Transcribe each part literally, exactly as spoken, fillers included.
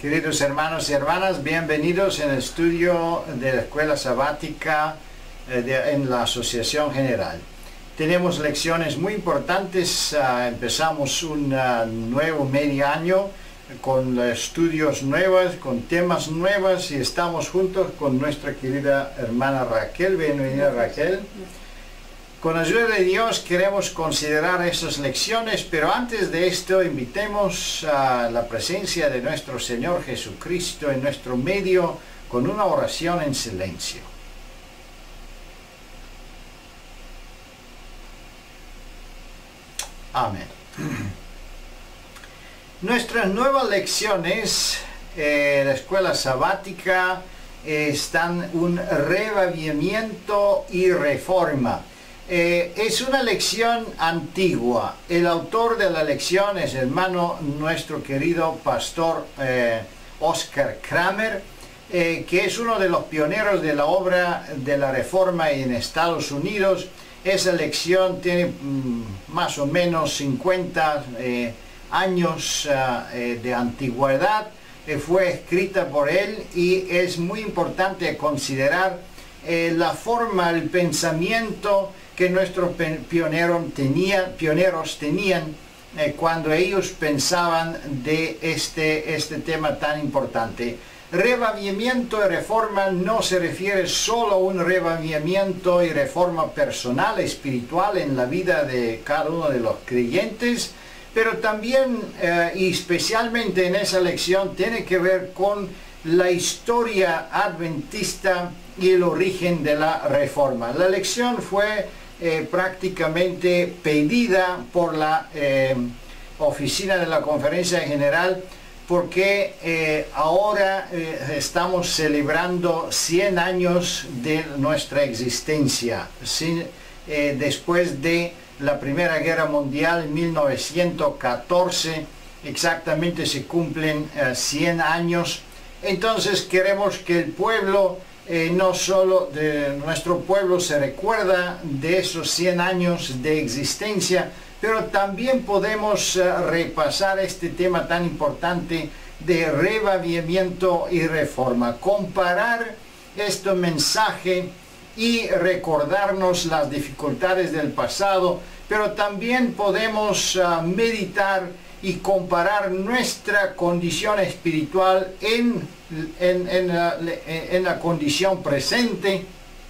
Queridos hermanos y hermanas, bienvenidos en el estudio de la Escuela Sabática eh, de, en la Asociación General. Tenemos lecciones muy importantes, uh, empezamos un uh, nuevo medio año con estudios nuevos, con temas nuevos y estamos juntos con nuestra querida hermana Raquel. Bienvenida, Raquel. Con ayuda de Dios queremos considerar esas lecciones, pero antes de esto invitemos a la presencia de nuestro Señor Jesucristo en nuestro medio con una oración en silencio. Amén. Nuestras nuevas lecciones en eh, la escuela sabática eh, están un reavivamiento y reforma. Eh, es una lección antigua. El autor de la lección es hermano nuestro querido pastor eh, Oscar Kramer, eh, que es uno de los pioneros de la obra de la reforma en Estados Unidos. Esa lección tiene mm, más o menos cincuenta eh, años uh, eh, de antigüedad. Eh, fue escrita por él y es muy importante considerar eh, la forma, el pensamiento que nuestros pioneros tenían, pioneros tenían eh, cuando ellos pensaban de este, este tema tan importante. Reavivamiento y reforma no se refiere solo a un reavivamiento y reforma personal, espiritual en la vida de cada uno de los creyentes, pero también eh, y especialmente en esa lección tiene que ver con la historia adventista y el origen de la reforma. La lección fue eh, prácticamente pedida por la eh, oficina de la Conferencia General porque eh, ahora eh, estamos celebrando cien años de nuestra existencia, sin, eh, después de la Primera Guerra Mundial en mil novecientos catorce, exactamente se cumplen eh, cien años. Entonces queremos que el pueblo, eh, no solo de nuestro pueblo se recuerda de esos cien años de existencia, pero también podemos uh, repasar este tema tan importante de reavivamiento y reforma, comparar este mensaje y recordarnos las dificultades del pasado, pero también podemos uh, meditar y comparar nuestra condición espiritual en, en, en, la, en la condición presente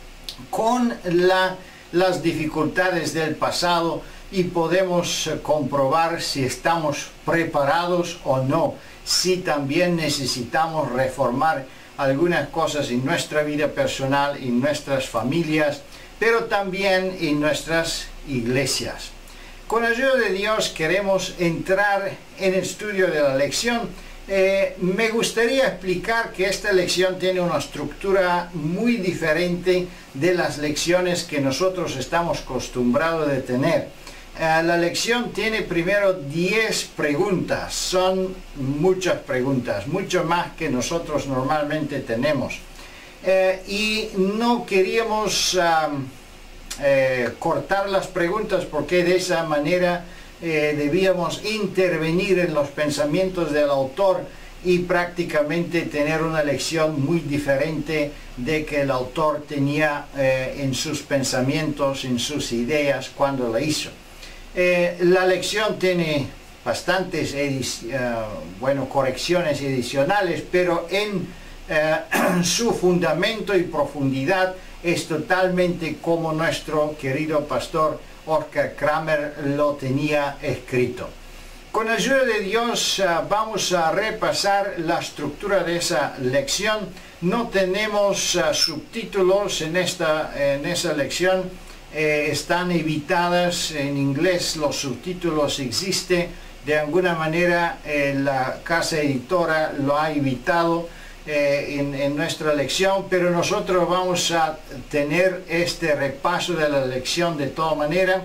con la, las dificultades del pasado, y podemos comprobar si estamos preparados o no, si también necesitamos reformar algunas cosas en nuestra vida personal, en nuestras familias, pero también en nuestras iglesias. Con ayuda de Dios queremos entrar en el estudio de la lección. Eh, me gustaría explicar que esta lección tiene una estructura muy diferente de las lecciones que nosotros estamos acostumbrados a tener. Uh, la lección tiene primero diez preguntas, son muchas preguntas, mucho más que nosotros normalmente tenemos. Uh, y no queríamos uh, eh, cortar las preguntas porque de esa manera eh, debíamos intervenir en los pensamientos del autor y prácticamente tener una lección muy diferente de que el autor tenía eh, en sus pensamientos, en sus ideas cuando la hizo. Eh, la lección tiene bastantes uh, bueno, correcciones adicionales, pero en uh, su fundamento y profundidad es totalmente como nuestro querido pastor Oscar Kramer lo tenía escrito. Con ayuda de Dios uh, vamos a repasar la estructura de esa lección. No tenemos uh, subtítulos en, esta, en esa lección. Eh, están evitadas en inglés, los subtítulos existen, de alguna manera eh, la casa editora lo ha evitado eh, en, en nuestra lección, pero nosotros vamos a tener este repaso de la lección de toda manera.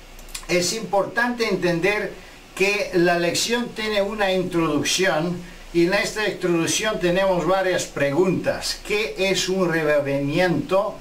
Es importante entender que la lección tiene una introducción y en esta introducción tenemos varias preguntas. ¿Qué es un reavivamiento?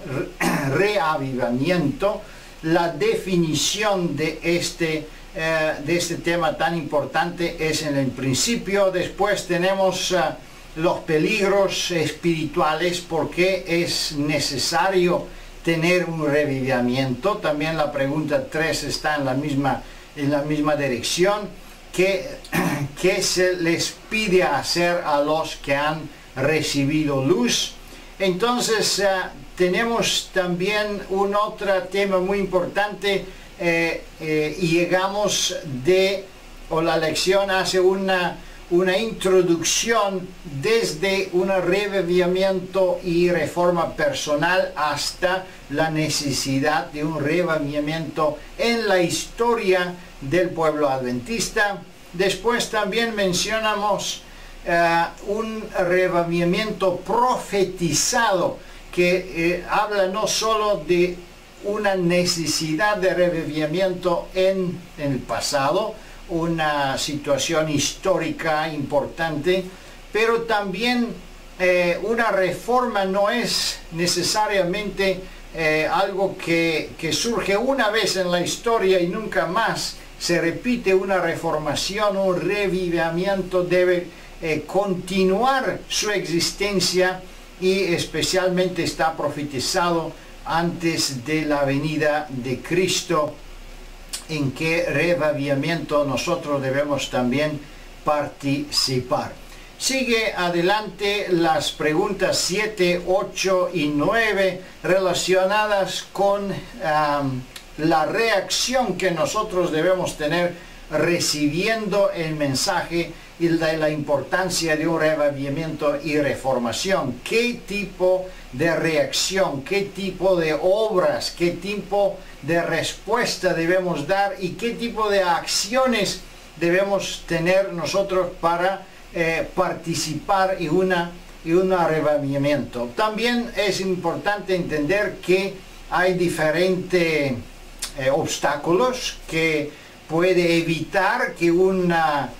Reavivamiento, la definición de este, eh, de este tema tan importante es en el principio. Después tenemos uh, los peligros espirituales, por qué es necesario tener un revivimiento. También la pregunta tres está en la misma, en la misma dirección. ¿Qué, qué se les pide hacer a los que han recibido luz? Entonces uh, tenemos también un otro tema muy importante eh, eh, y llegamos de, o la lección hace una, una introducción desde un revivimiento y reforma personal hasta la necesidad de un revivimiento en la historia del pueblo adventista. Después también mencionamos uh, un revivimiento profetizado que eh, habla no solo de una necesidad de revivimiento en, en el pasado, una situación histórica importante, pero también eh, una reforma no es necesariamente eh, algo que, que surge una vez en la historia y nunca más se repite. Una reformación, un revivimiento debe eh, continuar su existencia, y especialmente está profetizado antes de la venida de Cristo, en qué revivimiento nosotros debemos también participar. Sigue adelante las preguntas siete, ocho y nueve relacionadas con um, la reacción que nosotros debemos tener recibiendo el mensaje y de la importancia de un revivimiento y reformación. ¿Qué tipo de reacción, qué tipo de obras, qué tipo de respuesta debemos dar y qué tipo de acciones debemos tener nosotros para eh, participar en una, en un revivimiento? También es importante entender que hay diferentes eh, obstáculos que puede evitar que una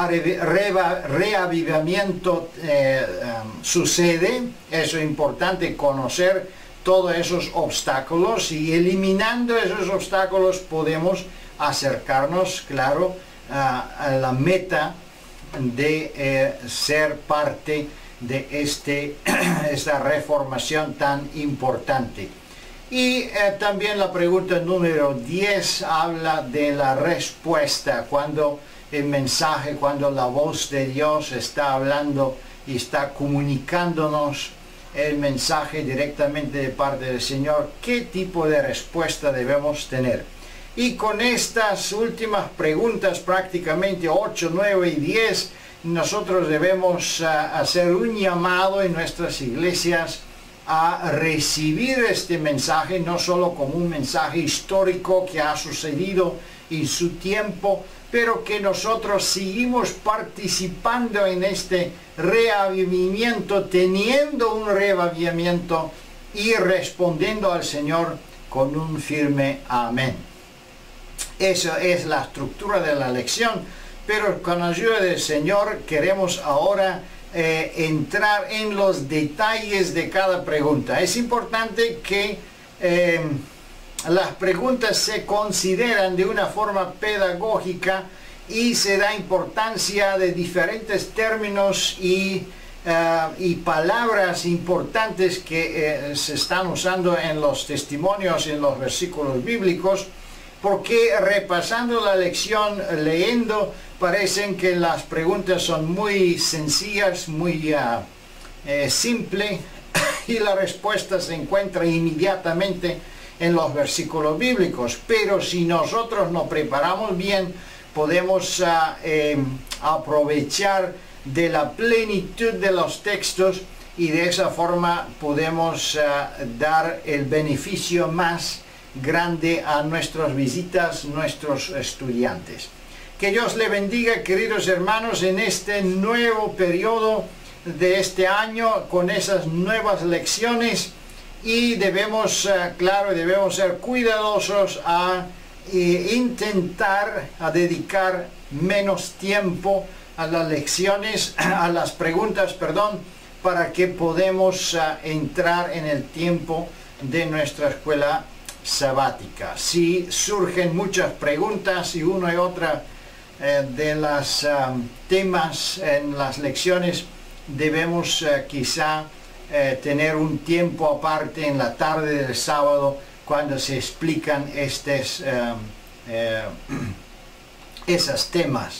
reavivamiento eh, um, sucede. Eso es importante, conocer todos esos obstáculos, y eliminando esos obstáculos podemos acercarnos, claro, a, a la meta de eh, ser parte de este, esta reformación tan importante. Y eh, también la pregunta número diez habla de la respuesta, cuando el mensaje, cuando la voz de Dios está hablando y está comunicándonos el mensaje directamente de parte del Señor, ¿qué tipo de respuesta debemos tener? Y con estas últimas preguntas, prácticamente ocho, nueve y diez, nosotros debemos uh, hacer un llamado en nuestras iglesias a recibir este mensaje, no solo como un mensaje histórico que ha sucedido en su tiempo, pero que nosotros seguimos participando en este reavivamiento, teniendo un reavivamiento y respondiendo al Señor con un firme amén. Esa es la estructura de la lección, pero con la ayuda del Señor queremos ahora eh, entrar en los detalles de cada pregunta. Es importante que eh, las preguntas se consideran de una forma pedagógica y se da importancia de diferentes términos y, uh, y palabras importantes que eh, se están usando en los testimonios, en los versículos bíblicos, porque repasando la lección, leyendo, parecen que las preguntas son muy sencillas, muy uh, eh, simples, y la respuesta se encuentra inmediatamente en los versículos bíblicos. Pero si nosotros nos preparamos bien, podemos uh, eh, aprovechar de la plenitud de los textos, y de esa forma podemos uh, dar el beneficio más grande a nuestras visitas, nuestros estudiantes. Que Dios le bendiga, queridos hermanos, en este nuevo periodo de este año, con esas nuevas lecciones. Y debemos, uh, claro, debemos ser cuidadosos a eh, intentar a dedicar menos tiempo a las lecciones, a las preguntas, perdón, para que podamos uh, entrar en el tiempo de nuestra escuela sabática. Si surgen muchas preguntas y una y otra eh, de los um, temas en las lecciones debemos eh, quizá eh, tener un tiempo aparte en la tarde del sábado cuando se explican estos eh, eh, esos temas.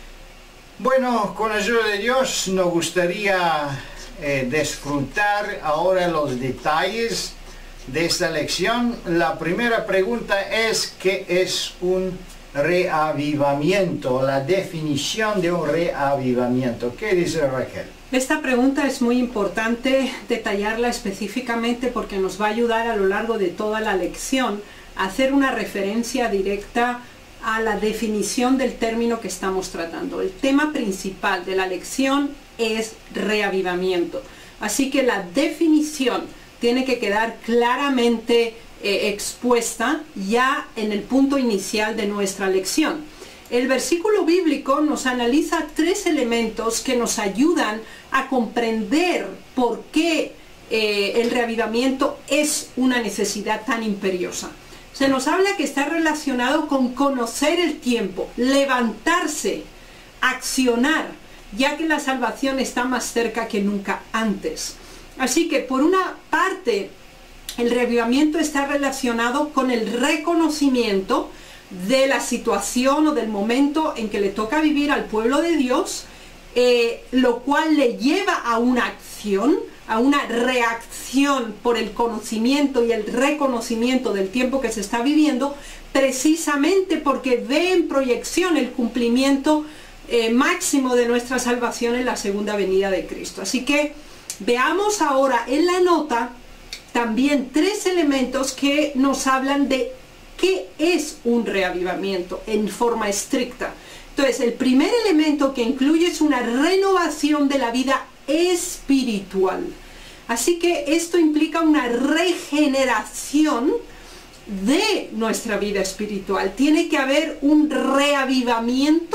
Bueno, con la ayuda de Dios nos gustaría eh, disfrutar ahora los detalles de esta lección. La primera pregunta es: ¿qué es un reavivamiento? La definición de un reavivamiento. ¿Qué dice Raquel? Esta pregunta es muy importante detallarla específicamente porque nos va a ayudar a lo largo de toda la lección a hacer una referencia directa a la definición del término que estamos tratando. El tema principal de la lección es reavivamiento. Así que la definición tiene que quedar claramente eh, expuesta ya en el punto inicial de nuestra lección. El versículo bíblico nos analiza tres elementos que nos ayudan a comprender por qué eh, el reavivamiento es una necesidad tan imperiosa. Se nos habla que está relacionado con conocer el tiempo, levantarse, accionar, ya que la salvación está más cerca que nunca antes. Así que por una parte, el reavivamiento está relacionado con el reconocimiento de la situación o del momento en que le toca vivir al pueblo de Dios, eh, lo cual le lleva a una acción, a una reacción por el conocimiento y el reconocimiento del tiempo que se está viviendo, precisamente porque ve en proyección el cumplimiento eh, máximo de nuestra salvación en la segunda venida de Cristo. Así que veamos ahora en la nota también tres elementos que nos hablan de qué es un reavivamiento en forma estricta. Entonces, el primer elemento que incluye es una renovación de la vida espiritual. Así que esto implica una regeneración de nuestra vida espiritual. Tiene que haber un reavivamiento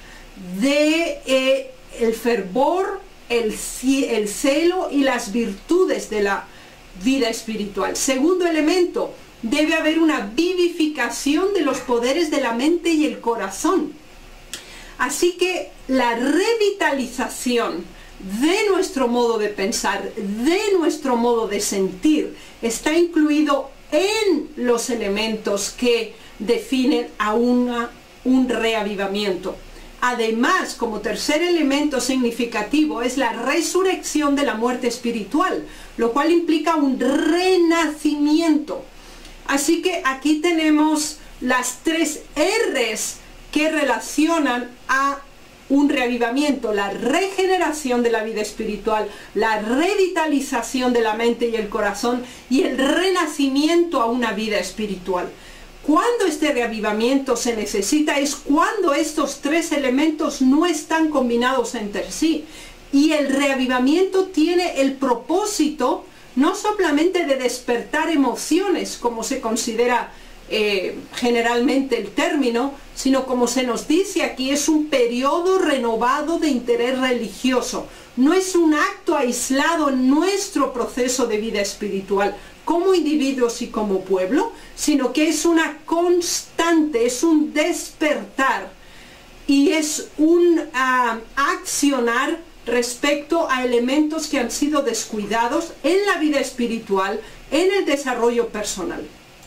de eh, el fervor, el, el celo y las virtudes de la vida espiritual. Segundo elemento, debe haber una vivificación de los poderes de la mente y el corazón. Así que la revitalización de nuestro modo de pensar, de nuestro modo de sentir, está incluido en los elementos que definen a una, un reavivamiento. Además, como tercer elemento significativo, es la resurrección de la muerte espiritual, lo cual implica un renacimiento. Así que aquí tenemos las tres R's que relacionan a un reavivamiento: la regeneración de la vida espiritual, la revitalización de la mente y el corazón y el renacimiento a una vida espiritual. Cuando este reavivamiento se necesita es cuando estos tres elementos no están combinados entre sí. Y el reavivamiento tiene el propósito no solamente de despertar emociones, como se considera eh, generalmente el término, sino como se nos dice aquí, es un periodo renovado de interés religioso. No es un acto aislado en nuestro proceso de vida espiritual como individuos y como pueblo, sino que es una constante, es un despertar y es un uh, accionar respecto a elementos que han sido descuidados en la vida espiritual, en el desarrollo personal.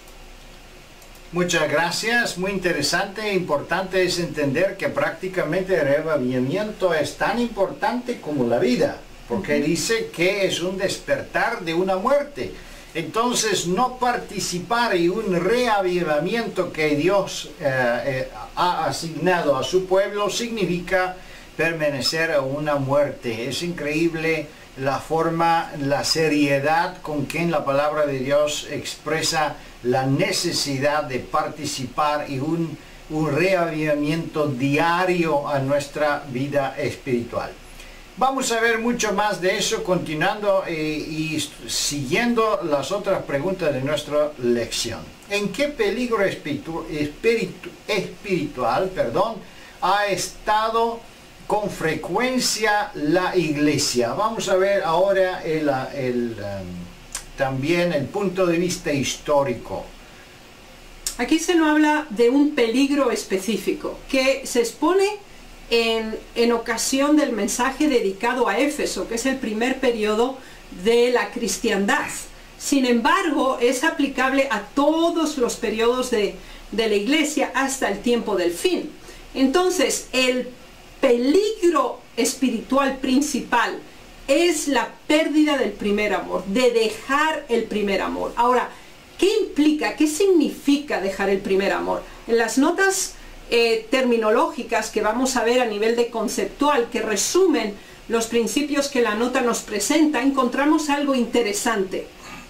Muchas gracias, muy interesante e importante es entender que prácticamente el reavivamiento es tan importante como la vida, porque uh-huh. dice que es un despertar de una muerte. Entonces, no participar en un reavivamiento que Dios eh, eh, ha asignado a su pueblo significa permanecer a una muerte. Es increíble la forma, la seriedad con que la palabra de Dios expresa la necesidad de participar en un, un reavivamiento diario a nuestra vida espiritual. Vamos a ver mucho más de eso continuando eh, y siguiendo las otras preguntas de nuestra lección. ¿En qué peligro espiritu espiritu espiritual perdón, ha estado con frecuencia la iglesia? Vamos a ver ahora el, el, um, también el punto de vista histórico. Aquí se nos habla de un peligro específico que se expone en, en ocasión del mensaje dedicado a Éfeso, que es el primer periodo de la cristiandad. Sin embargo, es aplicable a todos los periodos de, de la iglesia hasta el tiempo del fin. Entonces, el peligro espiritual principal es la pérdida del primer amor, de dejar el primer amor. Ahora, ¿qué implica? ¿Qué significa dejar el primer amor? En las notas eh, terminológicas que vamos a ver a nivel de conceptual, que resumen los principios que la nota nos presenta, encontramos algo interesante.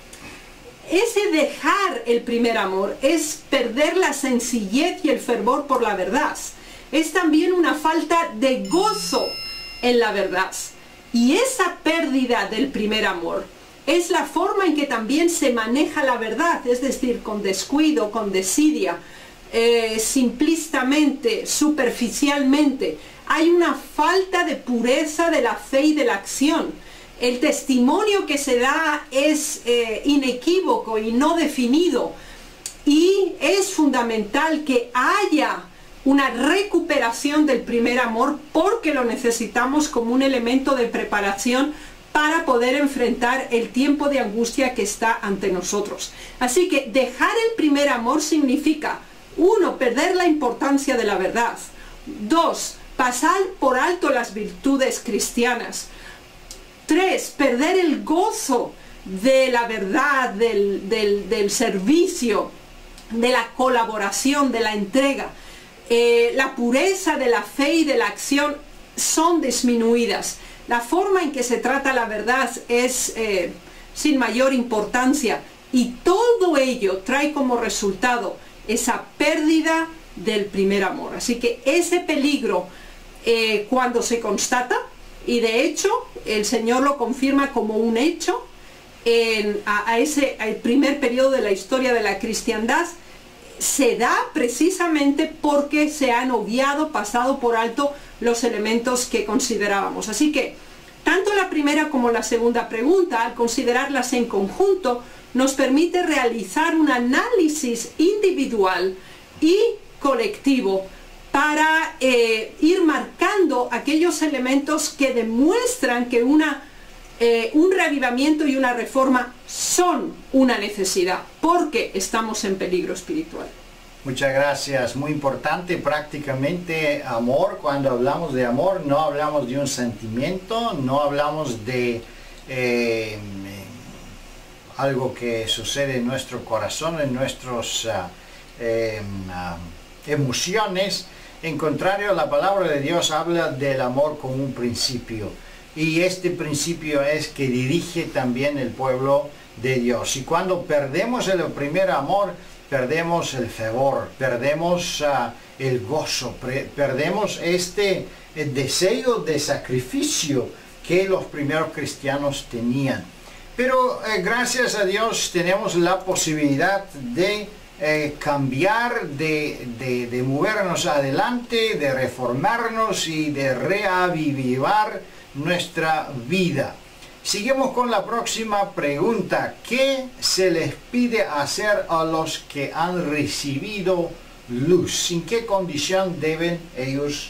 Ese dejar el primer amor es perder la sencillez y el fervor por la verdad. Es también una falta de gozo en la verdad. Y esa pérdida del primer amor es la forma en que también se maneja la verdad, es decir, con descuido, con desidia, eh, simplistamente, superficialmente. Hay una falta de pureza de la fe y de la acción. El testimonio que se da es eh, inequívoco y no definido. Y es fundamental que haya una recuperación del primer amor, porque lo necesitamos como un elemento de preparación para poder enfrentar el tiempo de angustia que está ante nosotros. Así que dejar el primer amor significa, uno, perder la importancia de la verdad. Dos, pasar por alto las virtudes cristianas. Tres, perder el gozo de la verdad, del, del, del servicio, de la colaboración, de la entrega. Eh, la pureza de la fe y de la acción son disminuidas. La forma en que se trata la verdad es eh, sin mayor importancia, y todo ello trae como resultado esa pérdida del primer amor. Así que ese peligro, eh, cuando se constata, y de hecho el Señor lo confirma como un hecho en, a, a ese al primer periodo de la historia de la cristiandad, se da precisamente porque se han obviado, pasado por alto los elementos que considerábamos. Así que tanto la primera como la segunda pregunta, al considerarlas en conjunto, nos permite realizar un análisis individual y colectivo para eh, ir marcando aquellos elementos que demuestran que una, eh, un reavivamiento y una reforma son una necesidad, porque estamos en peligro espiritual. Muchas gracias, muy importante, prácticamente amor. Cuando hablamos de amor no hablamos de un sentimiento, no hablamos de eh, algo que sucede en nuestro corazón, en nuestras uh, eh, uh, emociones. En contrario, la palabra de Dios habla del amor como un principio, y este principio es que dirige también el pueblo de Dios. Y cuando perdemos el primer amor, perdemos el fervor, perdemos uh, el gozo, perdemos este el deseo de sacrificio que los primeros cristianos tenían. Pero eh, gracias a Dios tenemos la posibilidad de eh, cambiar, de, de, de movernos adelante, de reformarnos y de reavivar nuestra vida. Seguimos con la próxima pregunta. ¿Qué se les pide hacer a los que han recibido luz? ¿En qué condición deben ellos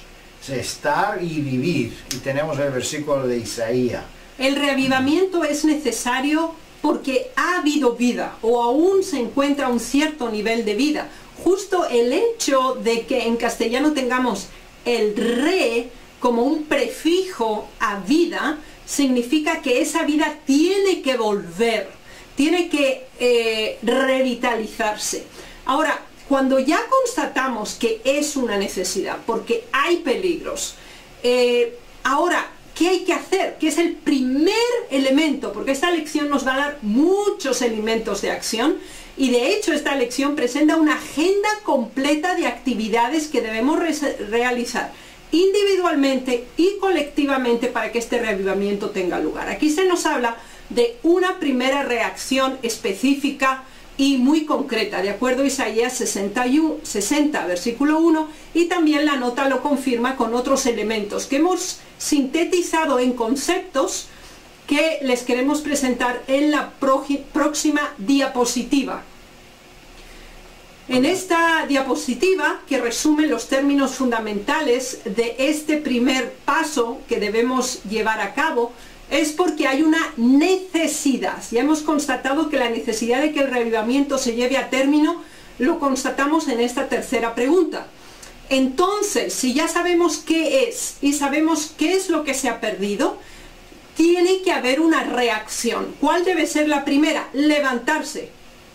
estar y vivir? Y tenemos el versículo de Isaías. El reavivamiento es necesario porque ha habido vida, o aún se encuentra un cierto nivel de vida. Justo el hecho de que en castellano tengamos el re como un prefijo a vida, significa que esa vida tiene que volver, tiene que eh, revitalizarse. Ahora, cuando ya constatamos que es una necesidad, porque hay peligros, eh, ahora, ¿qué hay que hacer? ¿Qué es el primer elemento? Porque esta lección nos va a dar muchos elementos de acción, y de hecho esta lección presenta una agenda completa de actividades que debemos re realizar individualmente y colectivamente para que este reavivamiento tenga lugar. Aquí se nos habla de una primera reacción específica y muy concreta, de acuerdo a Isaías sesenta, versículo uno, y también la nota lo confirma con otros elementos que hemos sintetizado en conceptos que les queremos presentar en la próxima diapositiva. En esta diapositiva, que resume los términos fundamentales de este primer paso que debemos llevar a cabo, es porque hay una necesidad. Ya hemos constatado que la necesidad de que el reavivamiento se lleve a término lo constatamos en esta tercera pregunta. Entonces, si ya sabemos qué es y sabemos qué es lo que se ha perdido, tiene que haber una reacción. ¿Cuál debe ser la primera? Levantarse.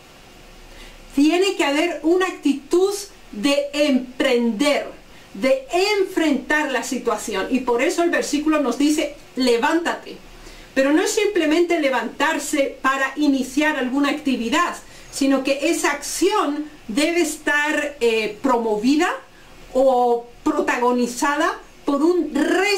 Tiene que haber una actitud de emprender, de enfrentar la situación. Y por eso el versículo nos dice, levántate. Pero no es simplemente levantarse para iniciar alguna actividad, sino que esa acción debe estar eh, promovida o protagonizada por un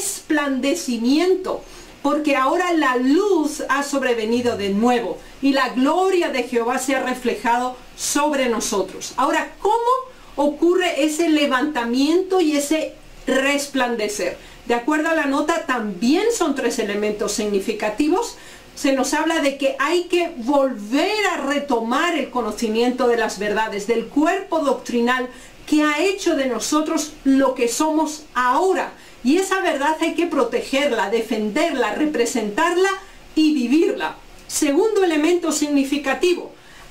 resplandecimiento, porque ahora la luz ha sobrevenido de nuevo y la gloria de Jehová se ha reflejado sobre nosotros. Ahora, ¿cómo ocurre ese levantamiento y ese resplandecer? De acuerdo a la nota, también son tres elementos significativos. Se nos habla de que hay que volver a retomar el conocimiento de las verdades, del cuerpo doctrinal que ha hecho de nosotros lo que somos ahora. Y esa verdad hay que protegerla, defenderla, representarla y vivirla. Segundo elemento significativo,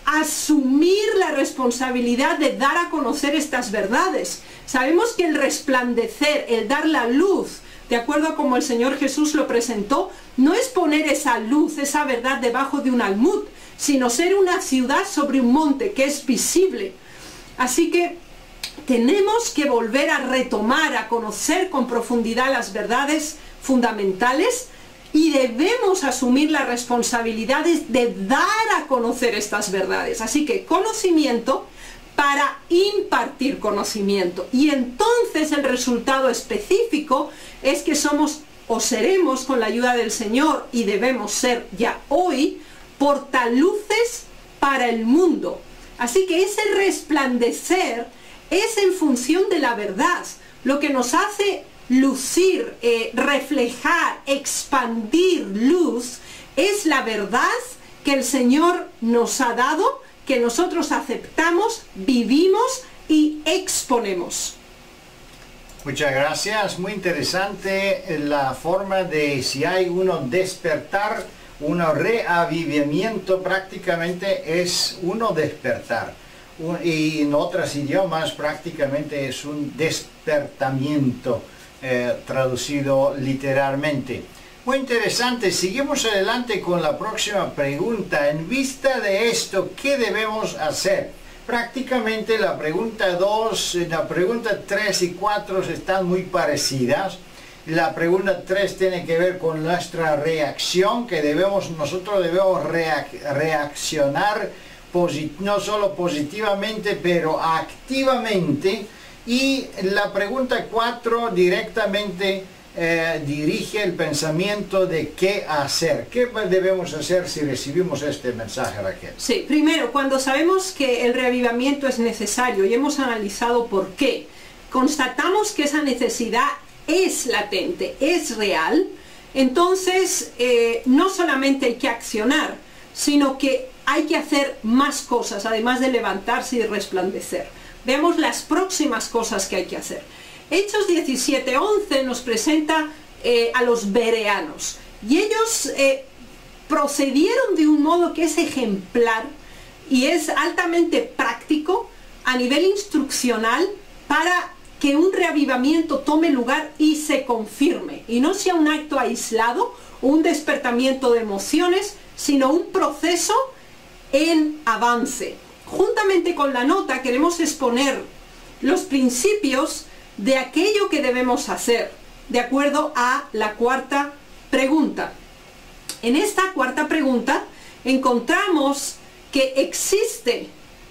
asumir la responsabilidad de dar a conocer estas verdades. Sabemos que el resplandecer, el dar la luz, de acuerdo a como el Señor Jesús lo presentó, no es poner esa luz, esa verdad debajo de un almud, sino ser una ciudad sobre un monte que es visible. Así que tenemos que volver a retomar, a conocer con profundidad las verdades fundamentales y debemos asumir las responsabilidades de dar a conocer estas verdades. Así que conocimiento para impartir conocimiento. Y entonces el resultado específico es que somos o seremos, con la ayuda del Señor, y debemos ser ya hoy, portaluces para el mundo. Así que ese resplandecer es en función de la verdad, lo que nos hace lucir, eh, reflejar, expandir luz, es la verdad que el Señor nos ha dado, que nosotros aceptamos, vivimos y exponemos. Muchas gracias, muy interesante la forma de si hay uno despertar, uno reavivamiento, prácticamente es uno despertar. Y en otros idiomas prácticamente es un despertamiento, eh, traducido literalmente. Muy interesante, seguimos adelante con la próxima pregunta. En vista de esto, ¿qué debemos hacer? Prácticamente la pregunta dos, la pregunta tres y cuatro están muy parecidas. La pregunta tres tiene que ver con nuestra reacción, que debemos, nosotros debemos reac reaccionar no solo positivamente, pero activamente. Y la pregunta cuatro directamente eh, dirige el pensamiento de qué hacer. ¿Qué debemos hacer si recibimos este mensaje, Raquel? Sí, primero, cuando sabemos que el reavivamiento es necesario y hemos analizado por qué, constatamos que esa necesidad es latente, es real, entonces eh, no solamente hay que accionar, sino que hay que hacer más cosas, además de levantarse y resplandecer. Veamos las próximas cosas que hay que hacer. Hechos diecisiete once nos presenta eh, a los bereanos. Y ellos eh, procedieron de un modo que es ejemplar y es altamente práctico a nivel instruccional para que un reavivamiento tome lugar y se confirme. Y no sea un acto aislado o un despertamiento de emociones, sino un proceso en avance. Juntamente con la nota queremos exponer los principios de aquello que debemos hacer, de acuerdo a la cuarta pregunta. En esta cuarta pregunta encontramos que existe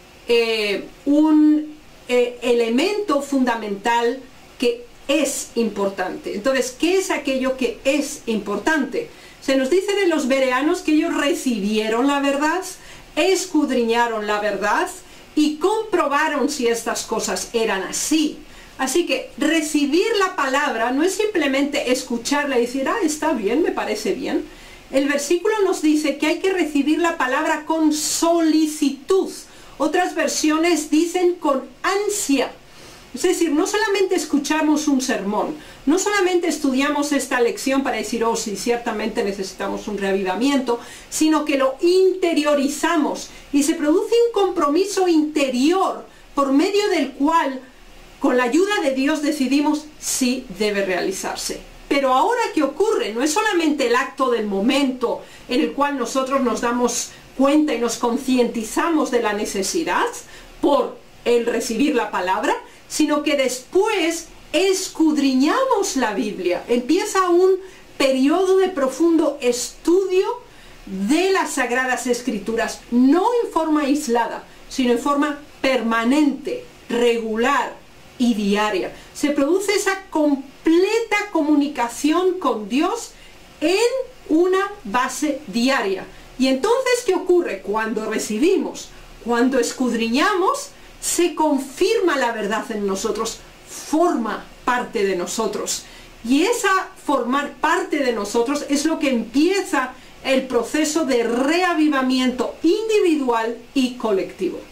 eh, un eh, elemento fundamental que es importante. Entonces, ¿qué es aquello que es importante? Se nos dice de los bereanos que ellos recibieron la verdad, escudriñaron la verdad y comprobaron si estas cosas eran así. Así que recibir la palabra no es simplemente escucharla y decir, ah, está bien, me parece bien. El versículo nos dice que hay que recibir la palabra con solicitud Otras versiones dicen con ansia. Es decir, no solamente escuchamos un sermón, no solamente estudiamos esta lección para decir, oh, sí, ciertamente necesitamos un reavivamiento, sino que lo interiorizamos y se produce un compromiso interior por medio del cual, con la ayuda de Dios, decidimos si debe realizarse. Pero ahora, ¿qué ocurre? No es solamente el acto del momento en el cual nosotros nos damos cuenta y nos concientizamos de la necesidad por el recibir la palabra, sino que después escudriñamos la Biblia. Empieza un periodo de profundo estudio de las Sagradas Escrituras, no en forma aislada, sino en forma permanente, regular y diaria. Se produce esa completa comunicación con Dios en una base diaria. Y entonces, ¿qué ocurre? Cuando recibimos, cuando escudriñamos, se confirma la verdad en nosotros, forma parte de nosotros. Y esa formar parte de nosotros es lo que empieza el proceso de reavivamiento individual y colectivo.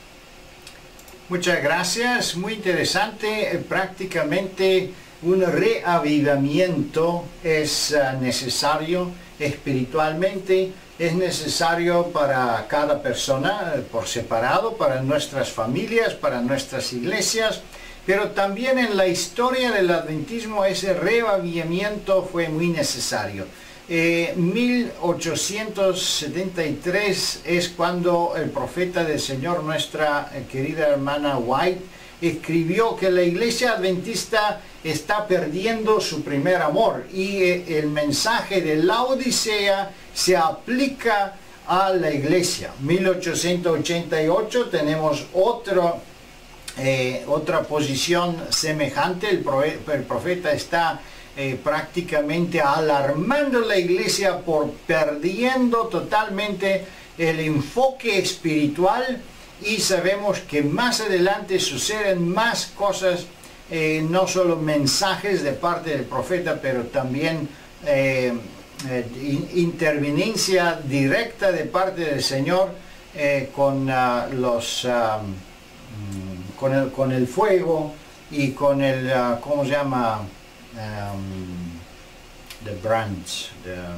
Muchas gracias, muy interesante. Prácticamente un reavivamiento es uh, necesario espiritualmente, es necesario para cada persona por separado, para nuestras familias, para nuestras iglesias, pero también en la historia del adventismo ese reavivamiento fue muy necesario. Eh, mil ochocientos setenta y tres es cuando el profeta del Señor, nuestra querida hermana White, escribió que la iglesia adventista está perdiendo su primer amor y eh, el mensaje de la Odisea se aplica a la iglesia. mil ochocientos ochenta y ocho tenemos otro, eh, otra posición semejante. El, profe el profeta está eh, prácticamente alarmando a la iglesia por perdiendo totalmente el enfoque espiritual, y sabemos que más adelante suceden más cosas, eh, no solo mensajes de parte del profeta, pero también eh, eh, interveniencia directa de parte del Señor eh, con uh, los uh, con el, con el fuego y con el uh, ¿cómo se llama? Um, the branch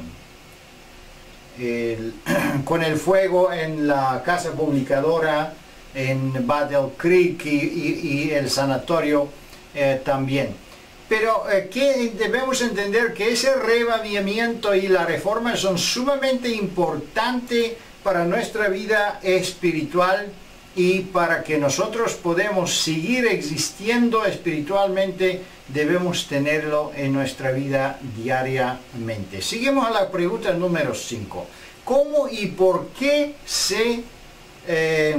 the, el, con el fuego en la casa comunicadora en Battle Creek y, y, y el sanatorio eh, también. Pero eh, que debemos entender que ese reavivamiento y la reforma son sumamente importantes para nuestra vida espiritual y para que nosotros podamos seguir existiendo espiritualmente. Debemos tenerlo en nuestra vida diariamente. Seguimos a la pregunta número cinco. ¿Cómo y por qué se eh,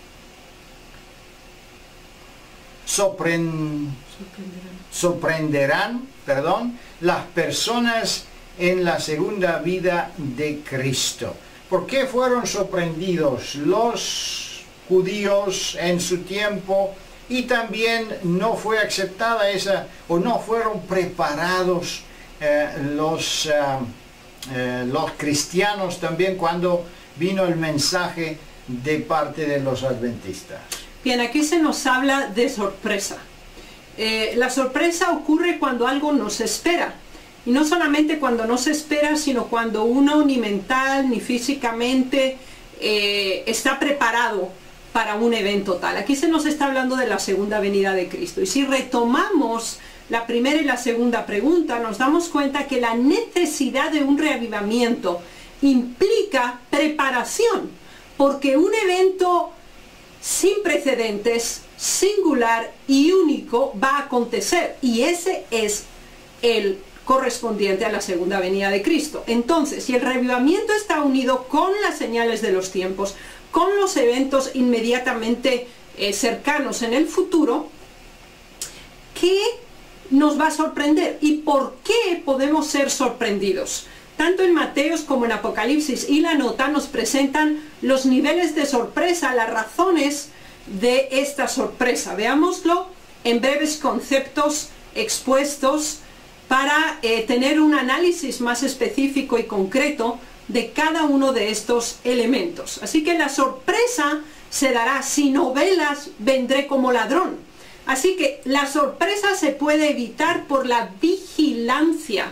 sorprend, sorprenderán, sorprenderán perdón, las personas en la segunda vida de Cristo? ¿Por qué fueron sorprendidos los judíos en su tiempo? Y también no fue aceptada esa, o no fueron preparados eh, los, uh, eh, los cristianos también cuando vino el mensaje de parte de los adventistas. Bien, aquí se nos habla de sorpresa. Eh, la sorpresa ocurre cuando algo no se espera. Y no solamente cuando no se espera, sino cuando uno ni mental ni físicamente eh, está preparado para un evento tal. Aquí se nos está hablando de la segunda venida de Cristo. Y si retomamos la primera y la segunda pregunta, nos damos cuenta que la necesidad de un reavivamiento implica preparación, porque un evento sin precedentes, singular y único va a acontecer, y ese es el correspondiente a la segunda venida de Cristo. Entonces, si el reavivamiento está unido con las señales de los tiempos, con los eventos inmediatamente eh, cercanos en el futuro, ¿qué nos va a sorprender? ¿Y por qué podemos ser sorprendidos? Tanto en Mateos como en Apocalipsis y la nota nos presentan los niveles de sorpresa, las razones de esta sorpresa. Veámoslo en breves conceptos expuestos para eh, tener un análisis más específico y concreto de cada uno de estos elementos. Así que la sorpresa se dará, si no velas, vendré como ladrón. Así que la sorpresa se puede evitar por la vigilancia.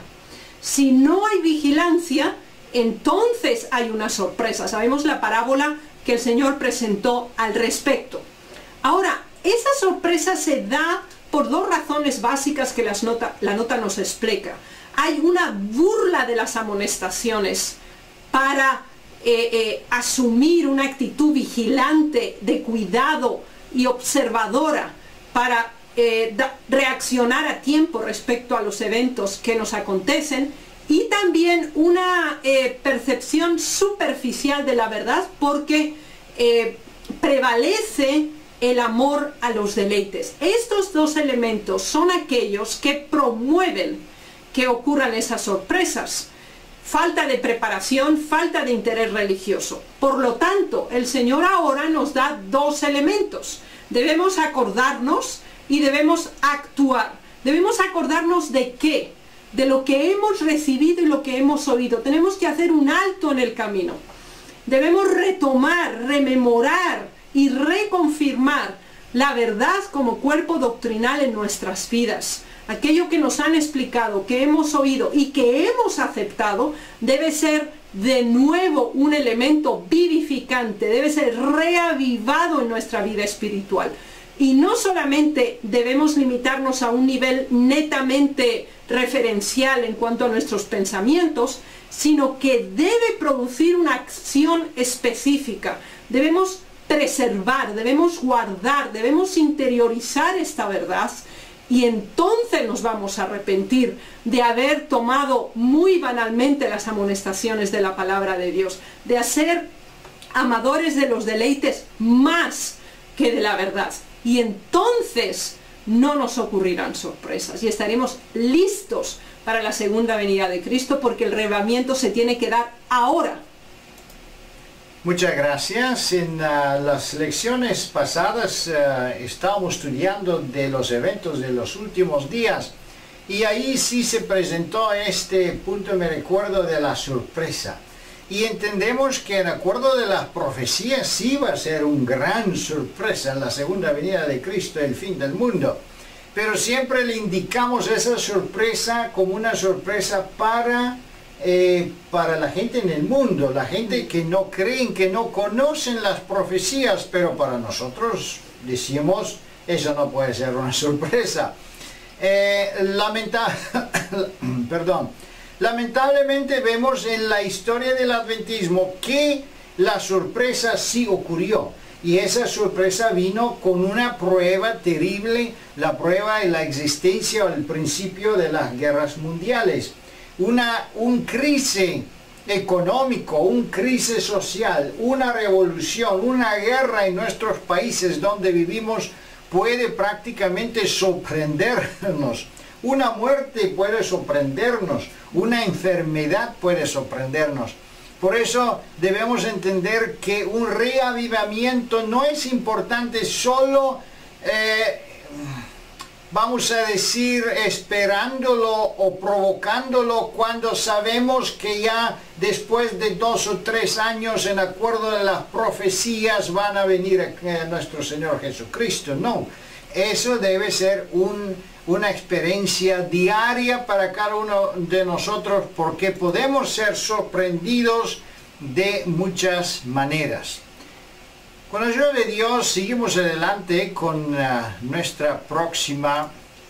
Si no hay vigilancia, entonces hay una sorpresa. Sabemos la parábola que el Señor presentó al respecto. Ahora, esa sorpresa se da por dos razones básicas que las nota, la nota nos explica. Hay una burla de las amonestaciones para eh, eh, asumir una actitud vigilante, de cuidado y observadora, para eh, da, reaccionar a tiempo respecto a los eventos que nos acontecen, y también una eh, percepción superficial de la verdad, porque eh, prevalece el amor a los deleites. Estos dos elementos son aquellos que promueven que ocurran esas sorpresas. Falta de preparación, falta de interés religioso. Por lo tanto, el Señor ahora nos da dos elementos. Debemos acordarnos y debemos actuar. Debemos acordarnos de qué, de lo que hemos recibido y lo que hemos oído. Tenemos que hacer un alto en el camino. Debemos retomar, rememorar y reconfirmar la verdad como cuerpo doctrinal en nuestras vidas. Aquello que nos han explicado, que hemos oído y que hemos aceptado, debe ser de nuevo un elemento vivificante, debe ser reavivado en nuestra vida espiritual. Y no solamente debemos limitarnos a un nivel netamente referencial en cuanto a nuestros pensamientos, sino que debe producir una acción específica. Debemos preservar, debemos guardar, debemos interiorizar esta verdad, y entonces nos vamos a arrepentir de haber tomado muy banalmente las amonestaciones de la palabra de Dios, de hacer amadores de los deleites más que de la verdad. Y entonces no nos ocurrirán sorpresas y estaremos listos para la segunda venida de Cristo, porque el arrebatamiento se tiene que dar ahora. Muchas gracias. En uh, las lecciones pasadas uh, estábamos estudiando de los eventos de los últimos días, y ahí sí se presentó este punto, me recuerdo, de la sorpresa. Y entendemos que en acuerdo de las profecías sí va a ser una gran sorpresa en la segunda venida de Cristo, el fin del mundo. Pero siempre le indicamos esa sorpresa como una sorpresa para... Eh, para la gente en el mundo, la gente que no creen, que no conocen las profecías, pero para nosotros decimos, eso no puede ser una sorpresa. Eh, lamenta Perdón. Lamentablemente vemos en la historia del adventismo que la sorpresa sí ocurrió, y esa sorpresa vino con una prueba terrible, la prueba de la existencia o el principio de las guerras mundiales. Una un crisis económico, un crisis social, una revolución, una guerra en nuestros países donde vivimos puede prácticamente sorprendernos. Una muerte puede sorprendernos, una enfermedad puede sorprendernos. Por eso debemos entender que un reavivamiento no es importante solo, eh, vamos a decir, esperándolo o provocándolo cuando sabemos que ya después de dos o tres años, en acuerdo de las profecías, van a venir a nuestro Señor Jesucristo. No, eso debe ser un, una experiencia diaria para cada uno de nosotros, porque podemos ser sorprendidos de muchas maneras. Con la ayuda de Dios seguimos adelante con uh, nuestra próxima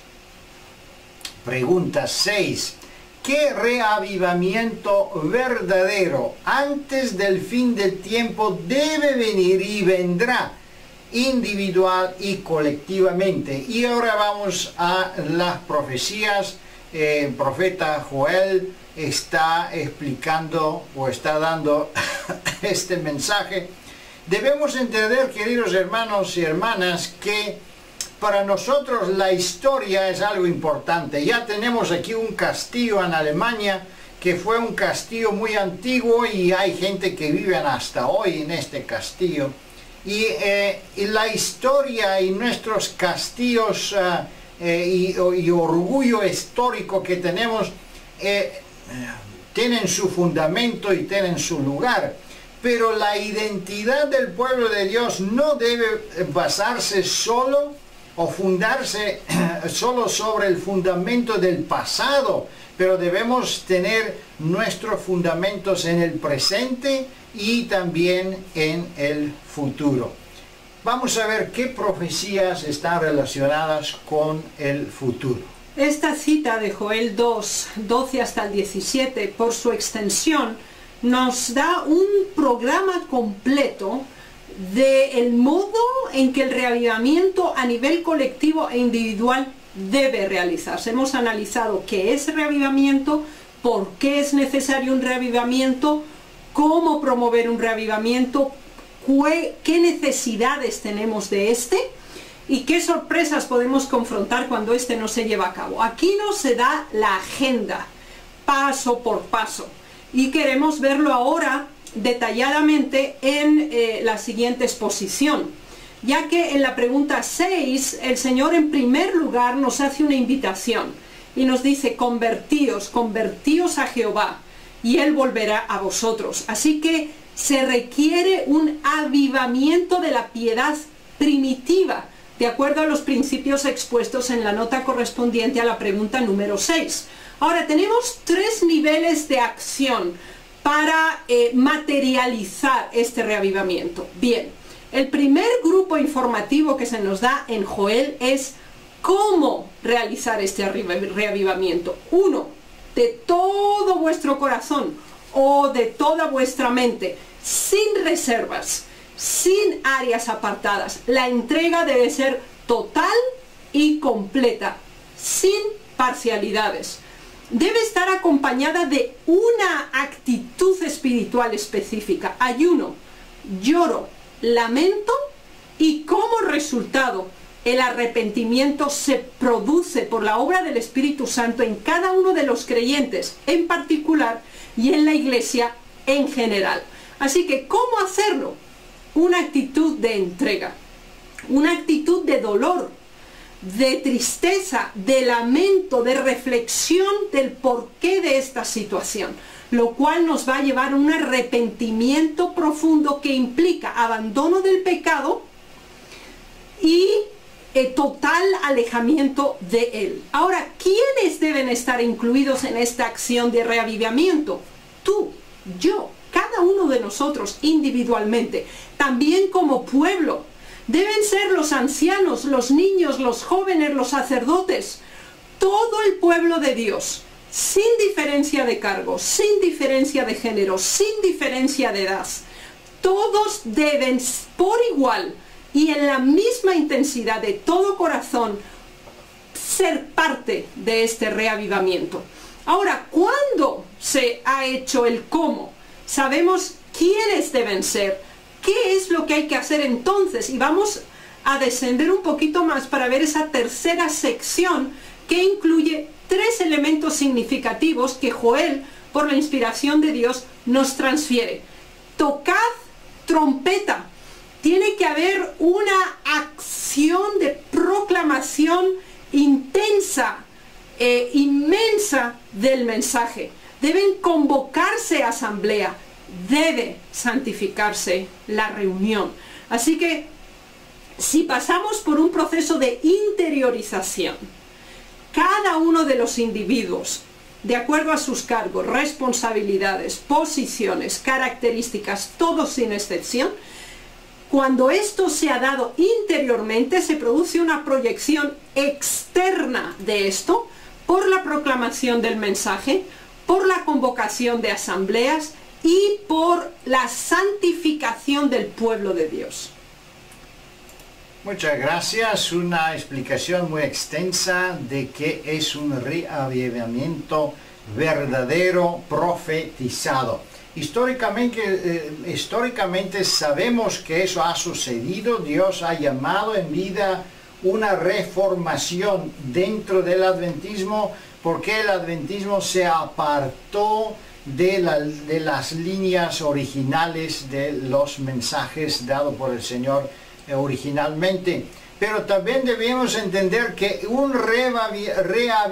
pregunta seis. ¿Qué reavivamiento verdadero antes del fin del tiempo debe venir y vendrá individual y colectivamente? Y ahora vamos a las profecías. Eh, el profeta Joel está explicando o está dando este mensaje. Debemos entender, queridos hermanos y hermanas, que para nosotros la historia es algo importante. Ya tenemos aquí un castillo en Alemania que fue un castillo muy antiguo, y hay gente que vive hasta hoy en este castillo. Y, eh, y la historia y nuestros castillos uh, eh, y, y orgullo histórico que tenemos eh, tienen su fundamento y tienen su lugar. pero la identidad del pueblo de Dios no debe basarse solo o fundarse solo sobre el fundamento del pasado, pero debemos tener nuestros fundamentos en el presente y también en el futuro. Vamos a ver qué profecías están relacionadas con el futuro. Esta cita de Joel dos, doce hasta el diecisiete, por su extensión, nos da un programa completo del modo en que el reavivamiento a nivel colectivo e individual debe realizarse. Hemos analizado qué es reavivamiento, por qué es necesario un reavivamiento, cómo promover un reavivamiento, qué necesidades tenemos de este y qué sorpresas podemos confrontar cuando este no se lleva a cabo. Aquí nos se da la agenda, paso por paso, y queremos verlo ahora detalladamente en eh, la siguiente exposición, ya que en la pregunta seis el Señor en primer lugar nos hace una invitación y nos dice: convertíos, convertíos a Jehová y Él volverá a vosotros. Así que se requiere un avivamiento de la piedad primitiva, de acuerdo a los principios expuestos en la nota correspondiente a la pregunta número seis. Ahora tenemos tres niveles de acción para eh, materializar este reavivamiento. Bien, el primer grupo informativo que se nos da en Joel es cómo realizar este reavivamiento. Uno, de todo vuestro corazón o de toda vuestra mente, sin reservas, sin áreas apartadas. La entrega debe ser total y completa, sin parcialidades. Debe estar acompañada de una actitud espiritual específica: ayuno, lloro, lamento, y como resultado el arrepentimiento se produce por la obra del Espíritu Santo en cada uno de los creyentes en particular y en la iglesia en general. Así que, ¿cómo hacerlo? Una actitud de entrega, una actitud de dolor, de tristeza, de lamento, de reflexión del porqué de esta situación, lo cual nos va a llevar a un arrepentimiento profundo que implica abandono del pecado y eh, total alejamiento de él. Ahora, ¿quiénes deben estar incluidos en esta acción de reavivamiento? Tú, yo, cada uno de nosotros individualmente, también como pueblo. Deben ser los ancianos, los niños, los jóvenes, los sacerdotes, todo el pueblo de Dios, sin diferencia de cargo, sin diferencia de género, sin diferencia de edad. Todos deben por igual y en la misma intensidad de todo corazón ser parte de este reavivamiento. Ahora, ¿cuándo se ha hecho el cómo? Sabemos quiénes deben ser. ¿Qué es lo que hay que hacer entonces? Y vamos a descender un poquito más para ver esa tercera sección que incluye tres elementos significativos que Joel, por la inspiración de Dios, nos transfiere. Tocad trompeta. Tiene que haber una acción de proclamación intensa, eh, inmensa del mensaje. Deben convocarse a asamblea. Debe santificarse la reunión. Así que si pasamos por un proceso de interiorización, cada uno de los individuos, de acuerdo a sus cargos, responsabilidades, posiciones, características, todos sin excepción, cuando esto se ha dado interiormente, se produce una proyección externa de esto por la proclamación del mensaje, por la convocación de asambleas y por la santificación del pueblo de Dios. Muchas gracias. Una explicación muy extensa de qué es un reavivamiento verdadero profetizado. Históricamente, eh, históricamente sabemos que eso ha sucedido. Dios ha llamado en vida una reformación dentro del adventismo, porque el adventismo se apartó de, la, de las líneas originales de los mensajes dados por el Señor eh, originalmente. Pero también debemos entender que un